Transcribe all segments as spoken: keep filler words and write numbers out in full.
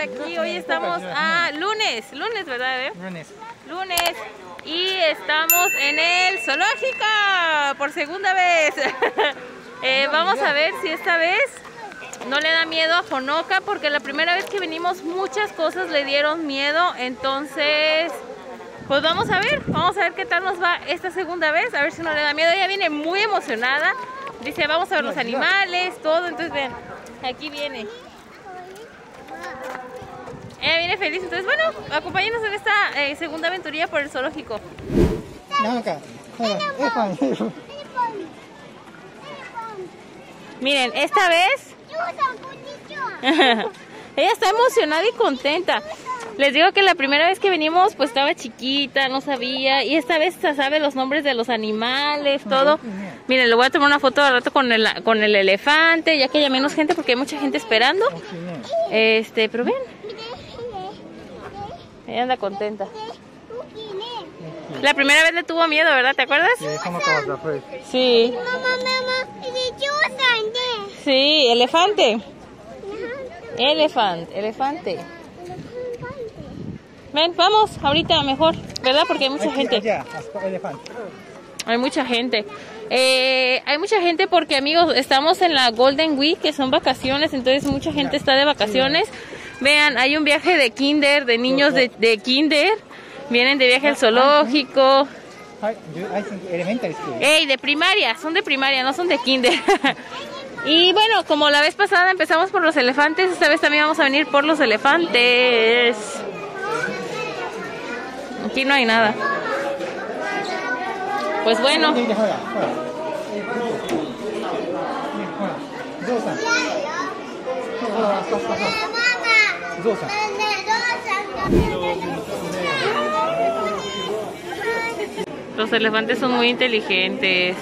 aquí. Hoy estamos a lunes, lunes, ¿verdad, bebé? Lunes. Lunes. Y estamos en el zoológico por segunda vez. eh, vamos a ver si esta vez no le da miedo a Honoka, porque la primera vez que venimos muchas cosas le dieron miedo. Entonces, pues vamos a ver, vamos a ver qué tal nos va esta segunda vez, a ver si no le da miedo. Ella viene muy emocionada, dice vamos a ver los animales, todo. Entonces ven, aquí viene. Ella viene feliz, entonces bueno, acompáñenos en esta eh, segunda aventurilla por el zoológico. Miren, esta vez ella está emocionada y contenta. Les digo que la primera vez que venimos pues estaba chiquita, no sabía, y esta vez sabe los nombres de los animales, todo. Miren, le voy a tomar una foto al rato con el, con el elefante, ya que haya menos gente porque hay mucha gente esperando. Este, pero ven, ella anda contenta. La primera vez le tuvo miedo, ¿verdad? ¿Te acuerdas? Sí. Sí, elefante. Elefante, elefante. Ven, vamos, ahorita mejor, ¿verdad? Porque hay mucha gente. Hay mucha gente. Eh, hay mucha gente porque, amigos, estamos en la Golden Week, que son vacaciones, entonces mucha gente está de vacaciones. Vean, hay un viaje de kinder, de niños de, de kinder. Vienen de viaje al zoológico. Ey, de primaria, son de primaria, no son de kinder. Y bueno, como la vez pasada empezamos por los elefantes, esta vez también vamos a venir por los elefantes. Aquí no hay nada. Pues bueno. Los elefantes son muy inteligentes.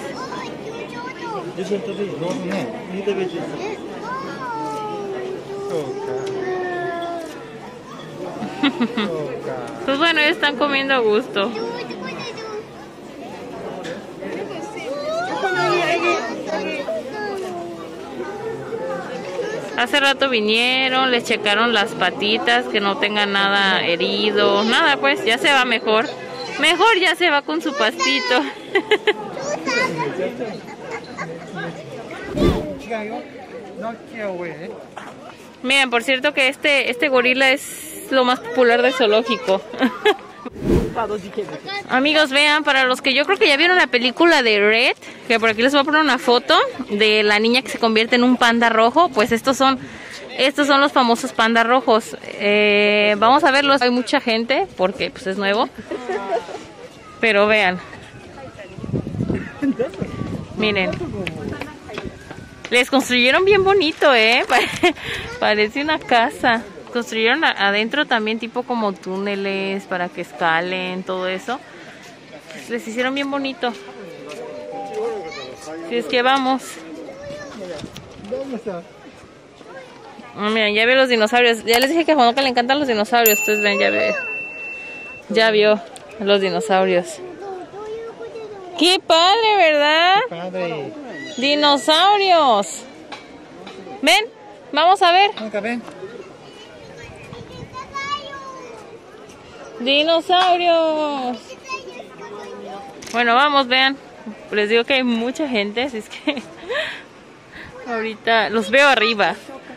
Pues bueno, ellos están comiendo a gusto. Hace rato vinieron, les checaron las patitas, que no tengan nada herido, nada, pues ya se va mejor. Mejor ya se va con su pastito. Miren, por cierto que este, este gorila es lo más popular del zoológico. Amigos, vean, para los que yo creo que ya vieron la película de Red, que por aquí les voy a poner una foto de la niña que se convierte en un panda rojo, pues estos son estos son los famosos pandas rojos. Eh, vamos a verlos, hay mucha gente porque pues es nuevo, pero vean, miren, les construyeron bien bonito, eh, parece una casa. Construyeron adentro también tipo como túneles para que escalen, todo eso. Pues les hicieron bien bonito. Si es que vamos. Oh, miren, ya veo los dinosaurios. Ya les dije que a Honoka le encantan los dinosaurios. Entonces ven, ya ve. Ya vio los dinosaurios. ¡Qué padre!, ¿verdad? ¡Qué padre! ¡Dinosaurios! Ven, vamos a ver. Ven. ¡Dinosaurios! Bueno, vamos, vean. Les digo que hay mucha gente, así es que ahorita los veo arriba.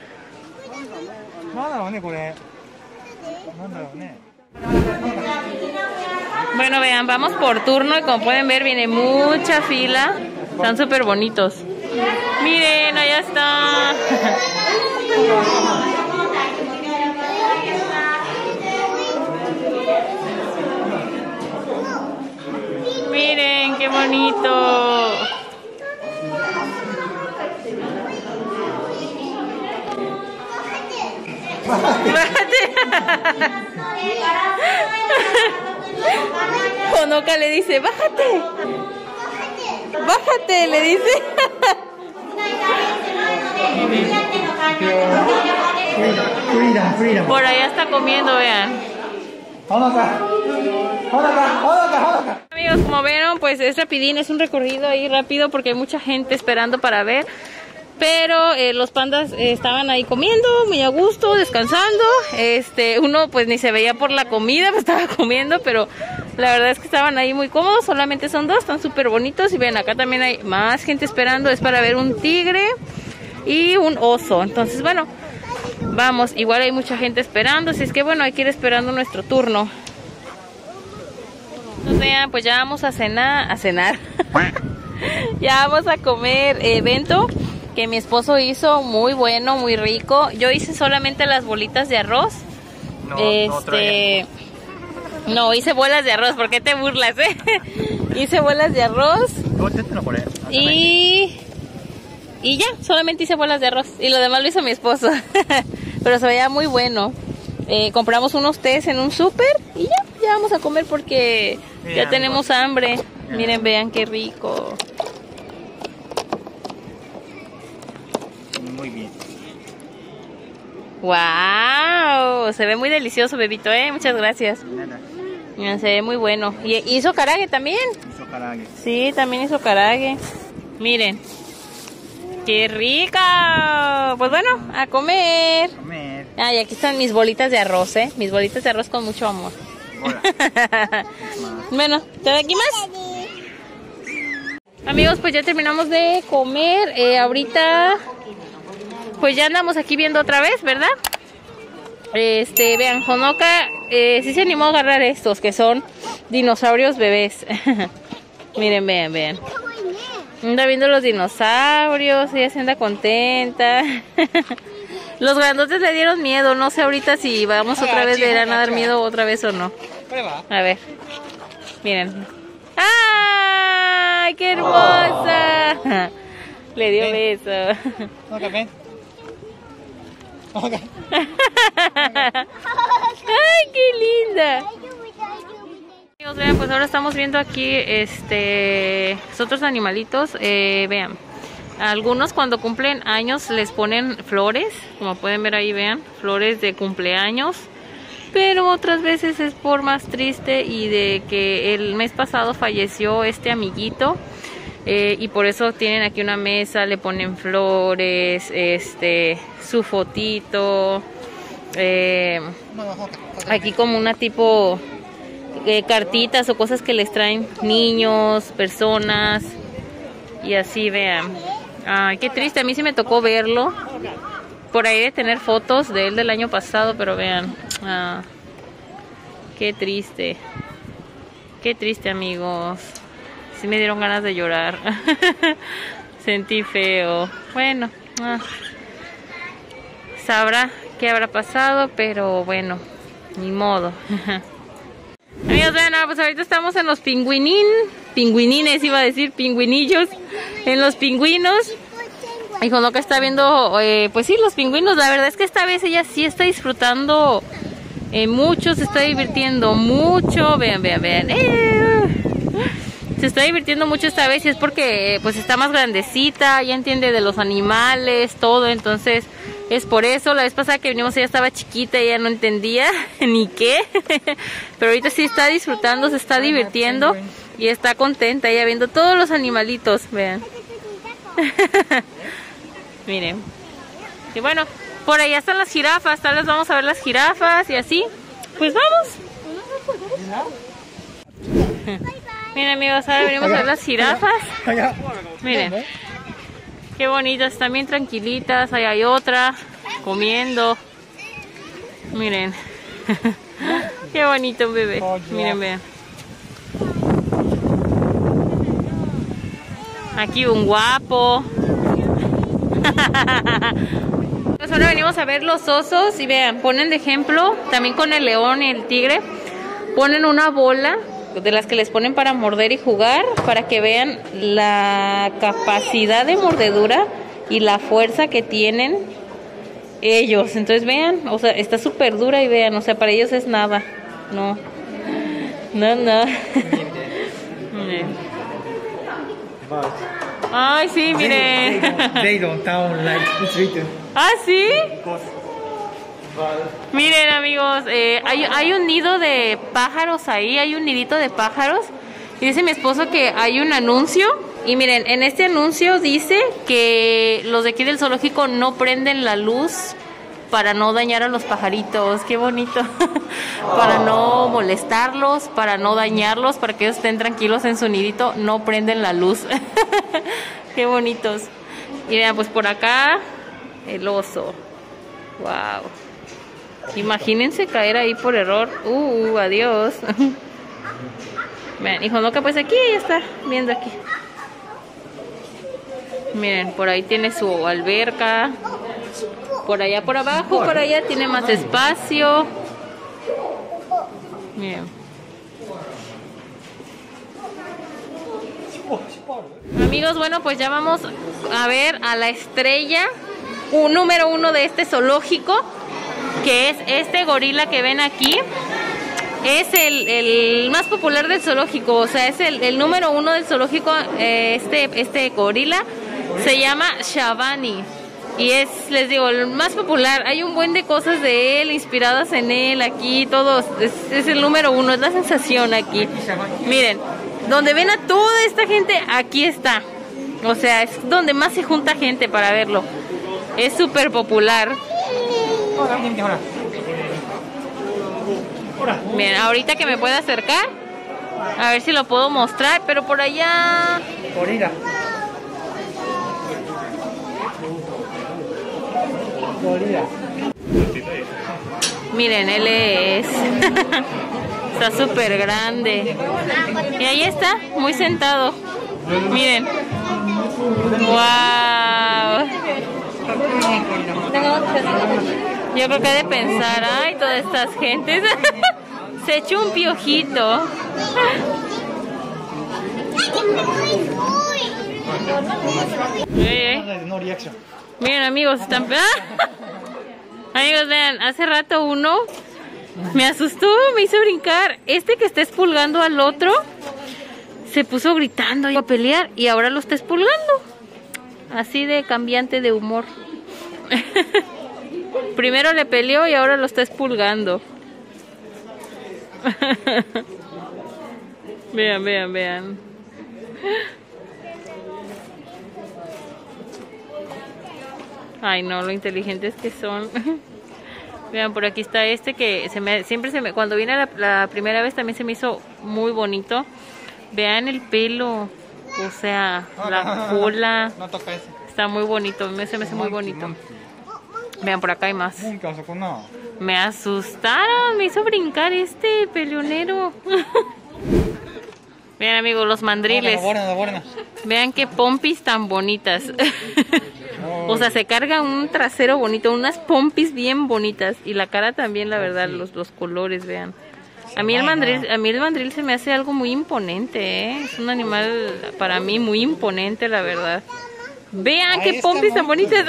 Bueno, vean, vamos por turno y como pueden ver viene mucha fila. Están súper bonitos. Miren, allá está. Miren, qué bonito. Honoka le dice, bájate. Bájate, le dice. Por allá está comiendo, vean. Amigos, como vieron, pues es rapidín, es un recorrido ahí rápido porque hay mucha gente esperando para ver. Pero eh, los pandas eh, estaban ahí comiendo, muy a gusto, descansando. Este, uno pues ni se veía por la comida, pues estaba comiendo, pero la verdad es que estaban ahí muy cómodos. Solamente son dos, están súper bonitos. Y ven, acá también hay más gente esperando, es para ver un tigre y un oso. Entonces, bueno, vamos, igual hay mucha gente esperando, así es que bueno, hay que ir esperando nuestro turno. Entonces, vean, pues ya vamos a cenar, a cenar. Ya vamos a comer evento que mi esposo hizo, muy bueno, muy rico. Yo hice solamente las bolitas de arroz. No, este, no, no, hice bolas de arroz. ¿Por qué te burlas, eh? Hice bolas de arroz. Y y ya, solamente hice bolas de arroz. Y lo demás lo hizo mi esposo. Pero se veía muy bueno. Eh, compramos unos tés en un súper y ya, ya vamos a comer porque Mira, ya tenemos amigos. hambre. Miren, vean qué rico. Muy bien. Wow, se ve muy delicioso, bebito, eh. Muchas gracias. Nada. Mira, se ve muy bueno. ¿Y hizo karaage también? Hizo karaage. Sí, también hizo karaage. Miren. ¡Qué rica! Pues bueno, a comer. Comer. Ah, y aquí están mis bolitas de arroz, ¿eh? Mis bolitas de arroz con mucho amor. Bueno, ¿te da aquí más? Amigos, pues ya terminamos de comer. Eh, ahorita, pues ya andamos aquí viendo otra vez, ¿verdad? Este, vean, Honoka eh, sí se animó a agarrar estos, que son dinosaurios bebés. Miren, vean, vean. Anda viendo los dinosaurios, ella se anda contenta. Los grandotes le dieron miedo, no sé ahorita si vamos otra vez, le irán a dar miedo otra vez o no. A ver, miren. ¡Ay, qué hermosa! Le dio beso. ¡Ay, qué linda! Vean, pues ahora estamos viendo aquí este otros animalitos. Eh, vean, algunos cuando cumplen años les ponen flores, como pueden ver ahí, vean, flores de cumpleaños. Pero otras veces es por más triste y de que el mes pasado falleció este amiguito. Eh, y por eso tienen aquí una mesa, le ponen flores, este, su fotito. Eh, aquí como una tipo... Eh, cartitas o cosas que les traen niños, personas y así, vean. Ay, qué triste, a mí sí me tocó verlo. Por ahí de tener fotos de él del año pasado, pero vean. Ah, qué triste. Qué triste, amigos. Sí me dieron ganas de llorar. Sentí feo. Bueno, ah, sabrá qué habrá pasado, pero bueno, ni modo. Amigos, vean, pues ahorita estamos en los pingüinín, pingüinines iba a decir, pingüinillos, en los pingüinos. Y Honoka está viendo, eh, pues sí, los pingüinos. La verdad es que esta vez ella sí está disfrutando eh, mucho, se está divirtiendo mucho. Vean, vean, vean. Eh, se está divirtiendo mucho esta vez y es porque pues está más grandecita, ya entiende de los animales, todo, entonces... Es por eso, la vez pasada que vinimos ella estaba chiquita, ella no entendía ni qué, pero ahorita sí está disfrutando, se está divirtiendo y está contenta, ella viendo todos los animalitos, vean. Miren. Y bueno, por allá están las jirafas, tal vez vamos a ver las jirafas y así, pues vamos. Miren, amigos, ahora venimos a ver las jirafas. Miren. Qué bonitas, están bien tranquilitas. Ahí hay otra comiendo. Miren. Qué bonito un bebé. Miren, vean. Aquí un guapo. Pues ahora venimos a ver los osos y vean, ponen de ejemplo, también con el león y el tigre, ponen una bola de las que les ponen para morder y jugar, para que vean la capacidad de mordedura y la fuerza que tienen ellos. Entonces vean, o sea, está súper dura y vean, o sea, para ellos es nada. No, no, no. Ay, sí, miren. They don't sound like it's written. ¿Ah, sí? Miren, amigos, eh, hay, hay un nido de pájaros ahí, hay un nidito de pájaros. Y dice mi esposo que hay un anuncio Y miren, en este anuncio dice que los de aquí del zoológico no prenden la luz para no dañar a los pajaritos. Qué bonito. Para no molestarlos, para no dañarlos, para que ellos estén tranquilos en su nidito, no prenden la luz. Qué bonitos. Y vean, pues por acá el oso. Wow. Imagínense caer ahí por error. Uh, adiós. Vean, hijo, no, que pues aquí ya está viendo aquí. Miren, por ahí tiene su alberca. Por allá por abajo, por allá tiene más espacio. Miren. Amigos, bueno, pues ya vamos a ver a la estrella un número uno de este zoológico, que es este gorila que ven aquí. Es el, el más popular del zoológico, o sea, es el, el número uno del zoológico. eh, este, este gorila se llama Shabani y es, les digo, el más popular. Hay un buen de cosas de él, inspiradas en él aquí, todos, es, es el número uno, es la sensación aquí. Miren, donde ven a toda esta gente, aquí está. O sea, es donde más se junta gente para verlo. Es súper popular. Miren, ahorita que me pueda acercar, a ver si lo puedo mostrar, pero por allá... Gorila. Gorila. Miren, él es... Está súper grande. Y ahí está, muy sentado. Miren. ¡Wow! Yo creo que he de pensar, ay, todas estas gentes. Se echó un piojito. Eh, No reaction. Miren, amigos, están... ¡Ah! Amigos, vean, hace rato uno me asustó, me hizo brincar. Este que está expulgando al otro se puso gritando y a pelear y ahora lo está expulgando. Así de cambiante de humor. Primero le peleó y ahora lo está expulgando. Vean, vean, vean. Ay, no, lo inteligentes que son. Vean, por aquí está este que se me, siempre se me... Cuando vine la, la primera vez también se me hizo muy bonito. Vean el pelo. O sea, la cola. No toca ese. Está muy bonito, me, se me hace muy bonito. Vean, por acá hay más. Me asustaron, me hizo brincar este peleonero. Vean, amigos, los mandriles. Vean qué pompis tan bonitas. O sea, se carga un trasero bonito, unas pompis bien bonitas. Y la cara también, la verdad, los, los colores, vean. A mí el mandril, a mí el mandril se me hace algo muy imponente, ¿eh? Es un animal para mí muy imponente, la verdad. Vean qué pompis tan bonitas.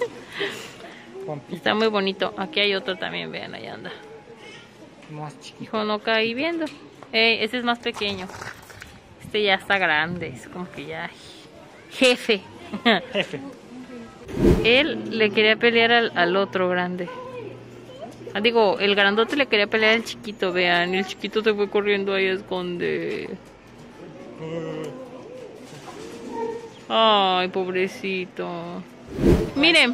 Está muy bonito. Aquí hay otro también, vean, ahí anda. Hijo, no caí viendo. Eh, este es más pequeño. Este ya está grande, es como que ya jefe. Jefe. Él le quería pelear al, al otro grande. Ah, digo, el grandote le quería pelear al chiquito, vean. Y el chiquito se fue corriendo ahí a esconder. Ay, pobrecito. Miren.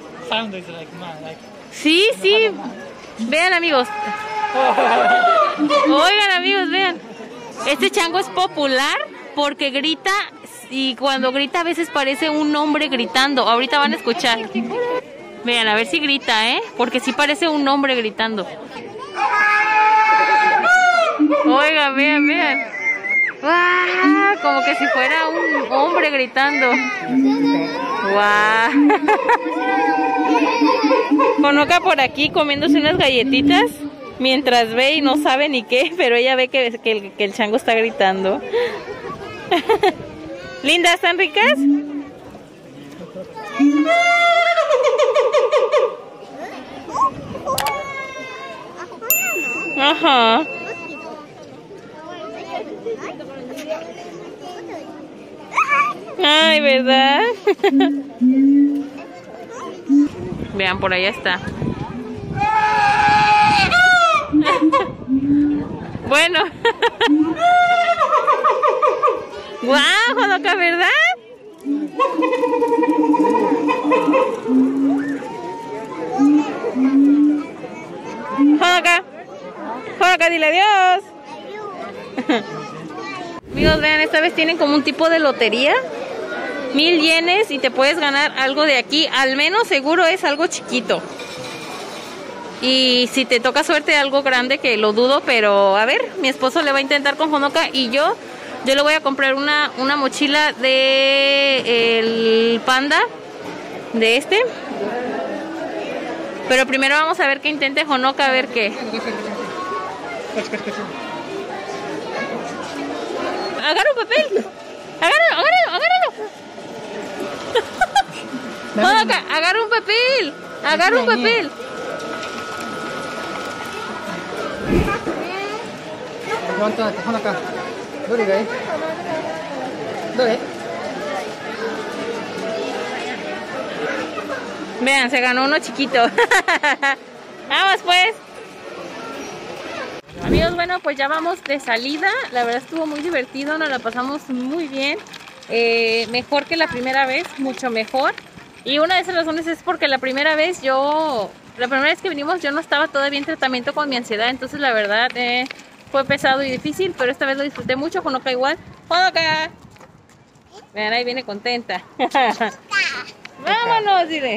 Sí, sí. Vean, amigos. Oigan, amigos, vean. Este chango es popular porque grita, y cuando grita a veces parece un hombre gritando. Ahorita van a escuchar. Vean, a ver si grita, ¿eh? Porque sí parece un hombre gritando. Oigan, vean, vean. ¡Wow! Como que si fuera un hombre gritando. ¡Wow! Conoca por aquí comiéndose unas galletitas mientras ve y no sabe ni qué, pero ella ve que, que, el, que el chango está gritando. Linda, ¿están ricas? Ajá. Ay, ¿verdad? Vean, por allá está. Bueno. ¡Guau, Honoka, ¿verdad? Honoka, Honoka, dile adiós. Amigos, vean, esta vez tienen como un tipo de lotería. Mil yenes y te puedes ganar algo de aquí. Al menos seguro es algo chiquito. Y si te toca suerte algo grande, que lo dudo, pero a ver, mi esposo le va a intentar con Honoka y yo, yo le voy a comprar una, una mochila de el panda, de este. Pero primero vamos a ver que intente Honoka, a ver qué. Agarra un papel. Agárralo, agárralo, agárralo. Honoka, agarra un papel. Agarra un papel. Vean, se ganó uno chiquito. Vamos pues. Amigos, bueno, pues ya vamos de salida. La verdad estuvo muy divertido, nos la pasamos muy bien. Eh, mejor que la primera vez, mucho mejor. Y una de esas razones es porque la primera vez yo, la primera vez que vinimos yo no estaba todavía en tratamiento con mi ansiedad. Entonces la verdad eh, fue pesado y difícil, pero esta vez lo disfruté mucho. Honoka igual. Honoka. Vean, ahí viene contenta. Vámonos, dile.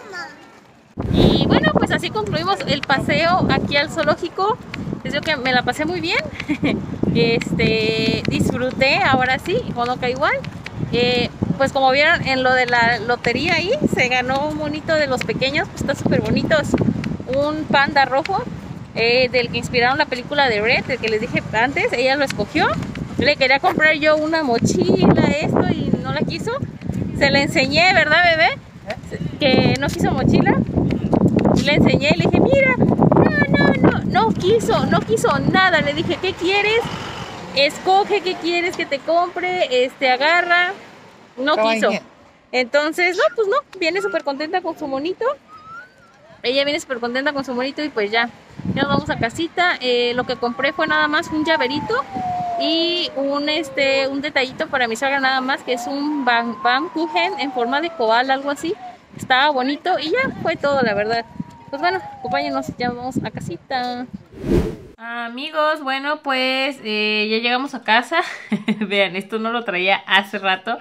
Y bueno, pues así concluimos el paseo aquí al zoológico. Les digo que me la pasé muy bien. Este, disfruté, ahora sí, Honoka igual. Eh, pues como vieron en lo de la lotería ahí, se ganó un monito de los pequeños, pues está súper bonito. Es un panda rojo, eh, del que inspiraron la película de Red, del que les dije antes. Ella lo escogió. Le quería comprar yo una mochila, esto, y no la quiso. Se la enseñé, ¿verdad, bebé? Que no quiso mochila. Y le enseñé y le dije, mira, no, no, no, no quiso, no quiso nada. Le dije, ¿qué quieres? Escoge qué quieres que te compre, este, agarra. No quiso. Entonces, no, pues no, viene súper contenta con su monito. Ella viene súper contenta con su monito y pues ya, ya nos vamos a casita. Eh, lo que compré fue nada más un llaverito y un, este, un detallito para mi suegra nada más, que es un Baumkuchen en forma de koala, algo así. Estaba bonito y ya fue todo, la verdad. Pues bueno, acompáñenos, ya vamos a casita. Amigos, bueno, pues eh, ya llegamos a casa. Vean, esto no lo traía hace rato,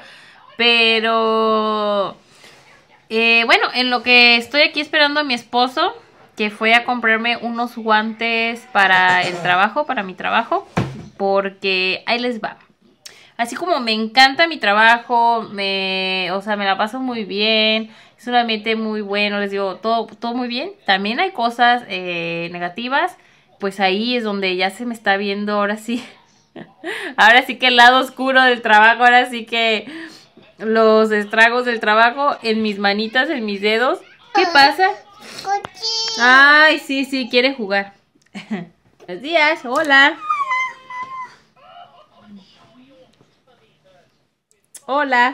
pero eh, bueno, en lo que estoy aquí esperando a mi esposo, que fue a comprarme unos guantes para el trabajo, para mi trabajo, porque ahí les va. Así como me encanta mi trabajo, me, o sea, me la paso muy bien, es un ambiente muy bueno, les digo, todo, todo muy bien. También hay cosas eh, negativas. Pues ahí es donde ya se me está viendo, ahora sí, ahora sí que el lado oscuro del trabajo, ahora sí que los estragos del trabajo en mis manitas, en mis dedos. ¿Qué pasa? Ay, sí, sí, quiere jugar. Buenos días, hola. Hola.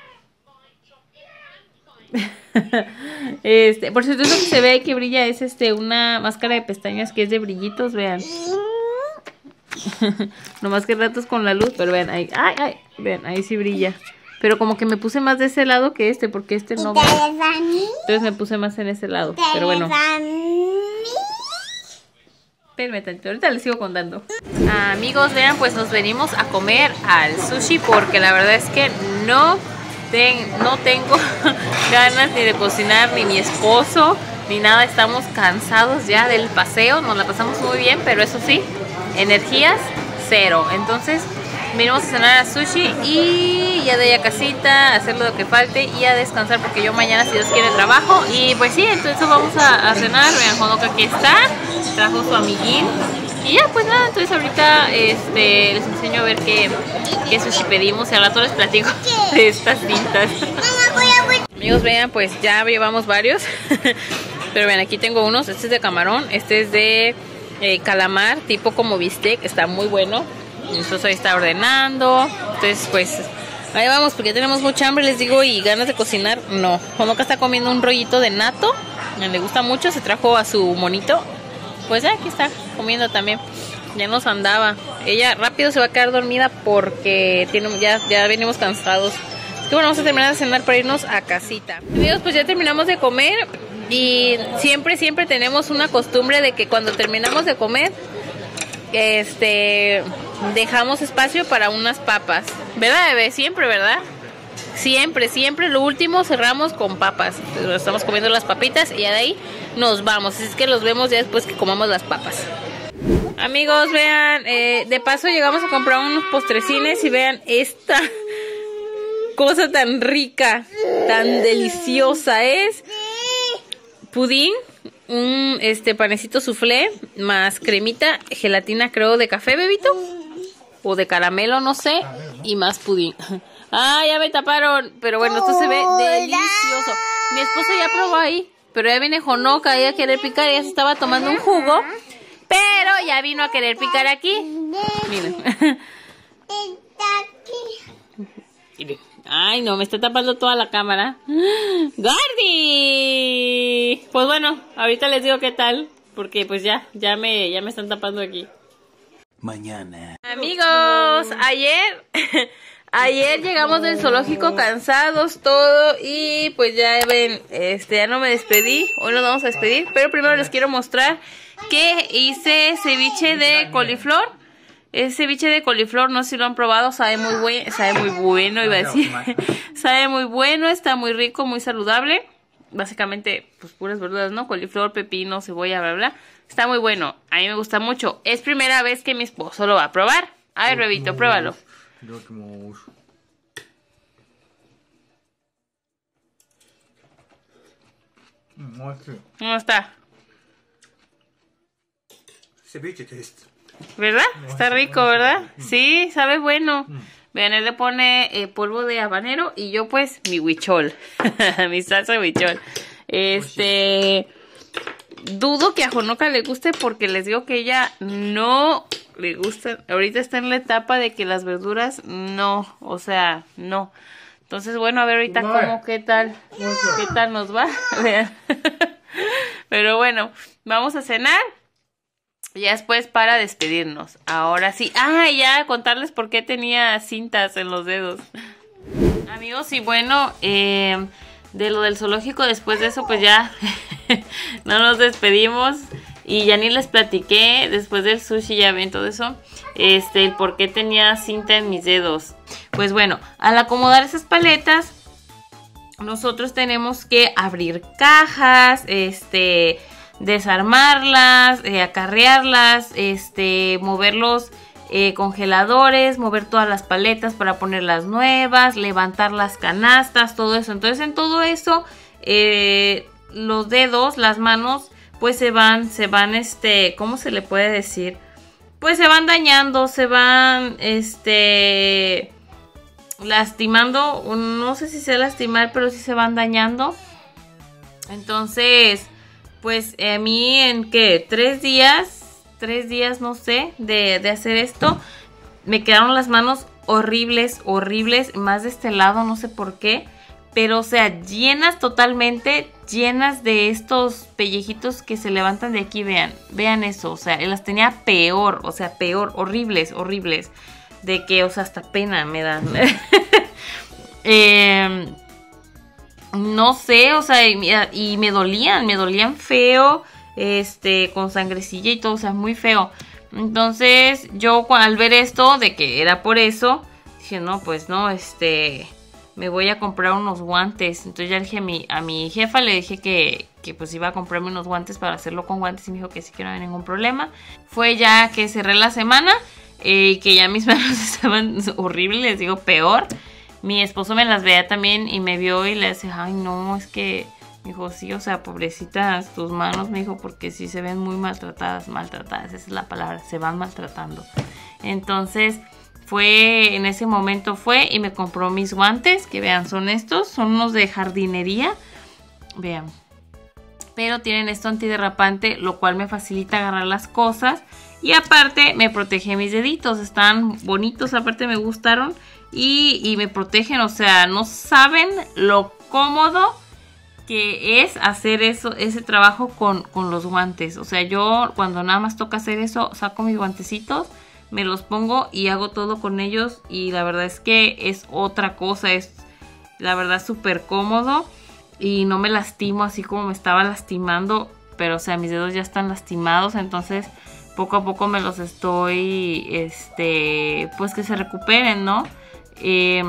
Este, por cierto, eso que se ve que brilla es este una máscara de pestañas que es de brillitos, vean. Nomás que ratos con la luz, pero vean, ahí, ay, ay, vean, ahí sí brilla. Pero como que me puse más de ese lado que este, porque este no va. Entonces me puse más en ese lado, pero bueno. Espérenme tantito, ahorita les sigo contando. Ah, amigos, vean, pues nos venimos a comer al sushi porque la verdad es que no... Ten, no tengo ganas ni de cocinar, ni mi esposo, ni nada. Estamos cansados ya del paseo, nos la pasamos muy bien, pero eso sí, energías cero. Entonces venimos a cenar a sushi y ya de ahí a casita, a hacer lo que falte y a descansar porque yo mañana, si Dios quiere, trabajo. Y pues sí, entonces vamos a, a cenar. Vean, Honoka aquí está, trajo su amiguín. Y ya, pues nada, entonces ahorita este, les enseño a ver qué, qué sushi pedimos y al rato les platico de estas cintas. Amigos, vean, pues ya llevamos varios. Pero vean, aquí tengo unos, este es de camarón, este es de eh, calamar, tipo como bistec, está muy bueno. Entonces ahí está ordenando, entonces pues ahí vamos porque tenemos mucha hambre, les digo, y ganas de cocinar, no. Honoka está comiendo un rollito de natto, le gusta mucho, se trajo a su monito. Pues ya aquí está comiendo también. Ya nos andaba ella rápido se va a quedar dormida porque tiene, ya, ya venimos cansados. Así que bueno, vamos a terminar de cenar para irnos a casita. Amigos, pues ya terminamos de comer y siempre, siempre tenemos una costumbre de que cuando terminamos de comer, este, dejamos espacio para unas papas. ¿Verdad, bebé? Siempre, ¿verdad? Siempre, siempre. Lo último cerramos con papas. Estamos comiendo las papitas y ya de ahí nos vamos. Así es que los vemos ya después que comamos las papas. Amigos, vean, eh, de paso llegamos a comprar unos postrecines y vean esta cosa tan rica, tan deliciosa. Es pudín, un este panecito soufflé, más cremita, gelatina creo de café, bebito, o de caramelo, no sé, y más pudín. Ah, ya me taparon, pero bueno, esto se ve delicioso. Mi esposo ya probó ahí, pero ya viene Jonoka, ella a querer picar, ella se estaba tomando un jugo, pero ya vino a querer picar aquí. Miren. Ay, no, me está tapando toda la cámara. ¡Gordy! Pues bueno, ahorita les digo qué tal, porque pues ya, ya me, ya me están tapando aquí. Mañana. Amigos, ayer, ayer llegamos del zoológico cansados, todo, y pues ya ven, este, ya no me despedí, hoy nos vamos a despedir, pero primero les quiero mostrar que hice ceviche de coliflor. Ese ceviche de coliflor, no sé si lo han probado, sabe muy bueno, sabe muy bueno, iba a decir, sabe muy bueno, está muy rico, muy saludable, básicamente, pues puras verduras, ¿no? Coliflor, pepino, cebolla, bla, bla, está muy bueno, a mí me gusta mucho, es primera vez que mi esposo lo va a probar. A ver, bebito, pruébalo. ¿Cómo está? Ceviche taste. ¿Verdad? Está rico, ¿verdad? Sí, sabe bueno. Vean, él le pone eh, polvo de habanero y yo pues mi huichol. Mi salsa de huichol. Este... Dudo que a Jonoka le guste porque les digo que ella no le gusta. Ahorita está en la etapa de que las verduras no, o sea, no. Entonces, bueno, a ver ahorita cómo, qué tal, qué tal nos va. Vean. Pero bueno, vamos a cenar. Ya después para despedirnos. Ahora sí. Ah, ya contarles por qué tenía cintas en los dedos. Amigos, y bueno, eh, de lo del zoológico, después de eso, pues ya no nos despedimos. Y ya ni les platiqué, después del sushi, ya ven todo eso, este, el por qué tenía cinta en mis dedos. Pues bueno, al acomodar esas paletas, nosotros tenemos que abrir cajas, este... desarmarlas, eh, acarrearlas, este, mover los eh, congeladores, mover todas las paletas para poner las nuevas, levantar las canastas, todo eso. Entonces en todo eso eh, los dedos, las manos, pues se van, se van, este, ¿cómo se le puede decir? Pues se van dañando, se van, este, lastimando, no sé si se lastimar, pero sí se van dañando. Entonces... pues a mí en que tres días, tres días no sé, de, de hacer esto, me quedaron las manos horribles, horribles, más de este lado, no sé por qué, pero o sea, llenas totalmente, llenas de estos pellejitos que se levantan de aquí, vean, vean eso, o sea, las tenía peor, o sea, peor, horribles, horribles, de que, o sea, hasta pena me dan. eh... No sé, o sea, y, y me dolían, me dolían feo, este, con sangrecilla y todo, o sea, muy feo. Entonces, yo al ver esto, de que era por eso, dije, no, pues no, este, me voy a comprar unos guantes. Entonces ya dije a mi, a mi jefa, le dije que, que pues iba a comprarme unos guantes para hacerlo con guantes y me dijo que sí, que no había ningún problema. Fue ya que cerré la semana y eh, que ya mis manos estaban horribles, les digo, peor. Mi esposo me las veía también y me vio y le dice, ay no, es que, me dijo, sí, o sea, pobrecitas tus manos, me dijo, porque sí se ven muy maltratadas, maltratadas, esa es la palabra, se van maltratando. Entonces, fue, en ese momento fue y me compró mis guantes, que vean, son estos, son unos de jardinería, vean. Pero tienen esto antiderrapante, lo cual me facilita agarrar las cosas. Y aparte me protege mis deditos, están bonitos, aparte me gustaron. Y, y me protegen, o sea, no saben lo cómodo que es hacer eso, ese trabajo con, con los guantes. O sea, yo cuando nada más toca hacer eso, saco mis guantecitos, me los pongo y hago todo con ellos. Y la verdad es que es otra cosa, es la verdad súper cómodo. Y no me lastimo así como me estaba lastimando. Pero o sea, mis dedos ya están lastimados, entonces poco a poco me los estoy, este, pues que se recuperen, ¿no? Eh,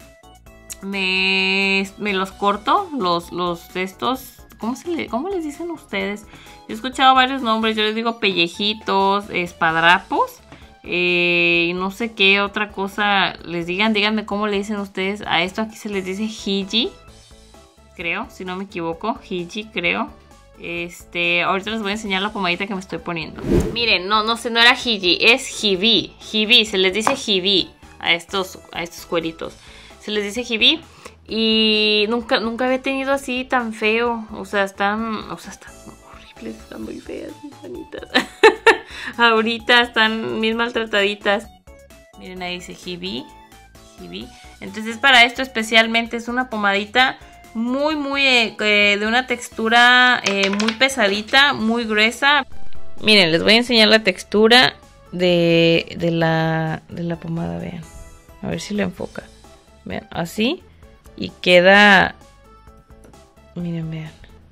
me, me los corto, los, los estos, ¿cómo, se le, ¿cómo les dicen ustedes? Yo he escuchado varios nombres, yo les digo pellejitos, espadrapos, eh, no sé qué otra cosa les digan, díganme cómo le dicen ustedes a esto. Aquí se les dice hiji, creo, si no me equivoco, hiji, creo. Este, ahorita les voy a enseñar la pomadita que me estoy poniendo. Miren, no, no sé, no era hiji, es hibi, hibi, se les dice hibi a estos, a estos cueritos. Se les dice hibi y nunca, nunca había tenido así tan feo. O sea, están, o sea, están horribles, están muy feas mis manitas. Ahorita están bien maltrataditas. Miren, ahí dice hibi, hibi. Entonces para esto especialmente es una pomadita muy muy eh, de una textura eh, muy pesadita, muy gruesa. Miren, les voy a enseñar la textura de, de, la, de la pomada, vean. A ver si lo enfoca. Vean, así. Y queda... Miren, vean.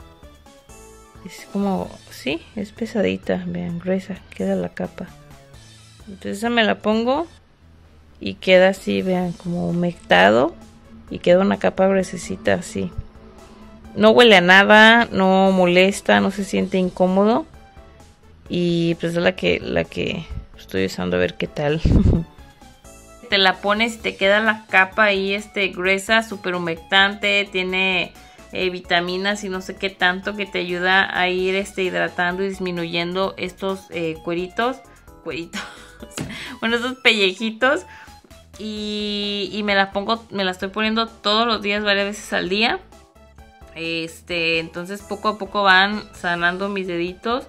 Es como... Sí, es pesadita, vean, gruesa. Queda la capa. Entonces esa me la pongo y queda así, vean, como humectado. Y queda una capa gruesecita así. No huele a nada, no molesta, no se siente incómodo. Y pues es la que, la que estoy usando a ver qué tal. Te la pones y te queda la capa ahí este, gruesa, súper humectante. Tiene eh, vitaminas y no sé qué tanto que te ayuda a ir este, hidratando y disminuyendo estos eh, cueritos. Cueritos. Bueno, estos pellejitos. Y, y me las pongo, me las estoy poniendo todos los días, varias veces al día. Este, entonces poco a poco van sanando mis deditos.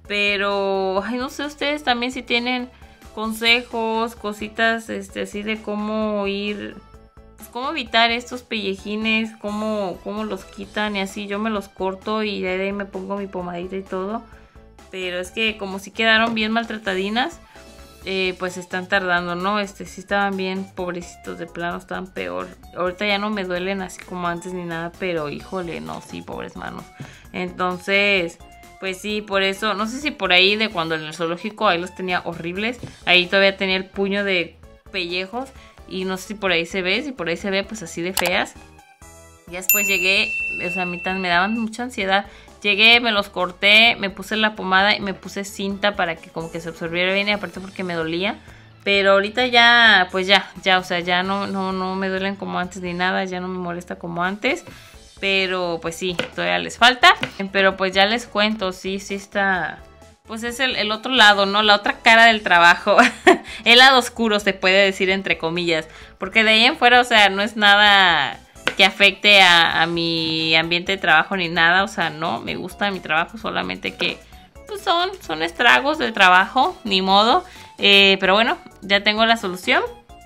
Pero, ay, no sé ustedes también si tienen consejos, cositas, este, así de cómo ir, pues cómo evitar estos pellejines, cómo, cómo los quitan y así. Yo me los corto y de ahí me pongo mi pomadita y todo. Pero es que como si quedaron bien maltratadinas. Eh, pues están tardando, ¿no? Este, sí estaban bien pobrecitos, de plano estaban peor. Ahorita ya no me duelen así como antes ni nada, pero híjole, no, sí, pobres manos. Entonces, pues sí, por eso, no sé si por ahí de cuando en el zoológico ahí los tenía horribles. Ahí todavía tenía el puño de pellejos y no sé si por ahí se ve, si por ahí se ve pues así de feas. Ya después llegué, o sea, a mí me daban mucha ansiedad. Llegué, me los corté, me puse la pomada y me puse cinta para que como que se absorbiera bien y aparte porque me dolía. Pero ahorita ya, pues ya, ya, o sea, ya no, no, no me duelen como antes ni nada, ya no me molesta como antes. Pero pues sí, todavía les falta. Pero pues ya les cuento, sí, sí está... Pues es el, el otro lado, ¿no? La otra cara del trabajo. El lado oscuro se puede decir entre comillas. Porque de ahí en fuera, o sea, no es nada... que afecte a, a mi ambiente de trabajo ni nada, o sea, no, me gusta mi trabajo, solamente que pues son, son estragos del trabajo, ni modo, eh, pero bueno, ya tengo la solución,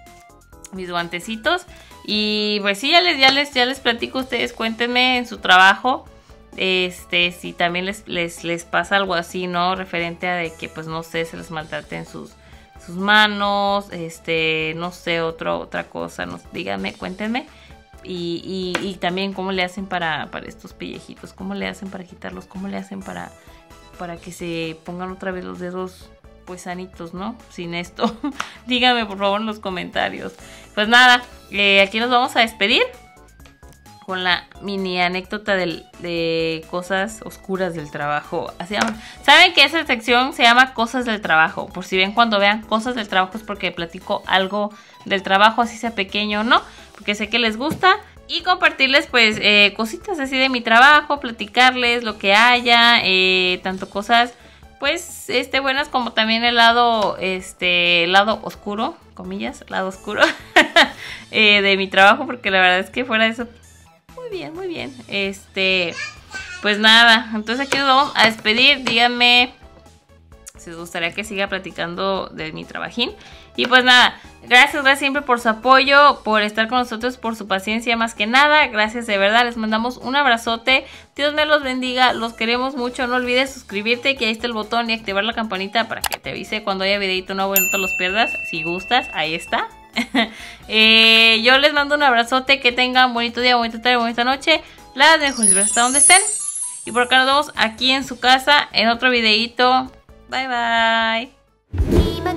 mis guantecitos, y pues sí, ya les, ya les, ya les platico, ustedes cuéntenme en su trabajo, este, si también les, les, les pasa algo así, ¿no? Referente a de que, pues no sé, se les maltraten sus, sus manos, este, no sé, otro, otra cosa, no, díganme, cuéntenme. Y, y, y también cómo le hacen para, para estos pellejitos, cómo le hacen para quitarlos, cómo le hacen para, para que se pongan otra vez los dedos pues sanitos, ¿no? Sin esto. Díganme por favor en los comentarios. Pues nada, eh, aquí nos vamos a despedir con la mini anécdota del, de cosas oscuras del trabajo. Así llaman. ¿Saben que esa sección se llama cosas del trabajo? Por si ven cuando vean cosas del trabajo es porque platico algo del trabajo, así sea pequeño o no, porque sé que les gusta. Y compartirles pues eh, cositas así de mi trabajo, platicarles lo que haya, eh, tanto cosas pues este buenas como también el lado, este, el lado oscuro, comillas, lado oscuro eh, de mi trabajo, porque la verdad es que fuera de eso, muy bien, muy bien. Este, pues nada, entonces aquí nos vamos a despedir. Díganme si os gustaría que siga platicando de mi trabajín. Y pues nada, gracias, gracias siempre por su apoyo, por estar con nosotros, por su paciencia más que nada. Gracias de verdad, les mandamos un abrazote. Dios me los bendiga, los queremos mucho. No olvides suscribirte, que ahí está el botón, y activar la campanita para que te avise cuando haya videito nuevo y no te los pierdas. Si gustas, ahí está. eh, yo les mando un abrazote, que tengan bonito día, bonita tarde, bonita noche. Las mejores vibras hasta donde estén. Y por acá nos vemos aquí en su casa en otro videito. Bye bye.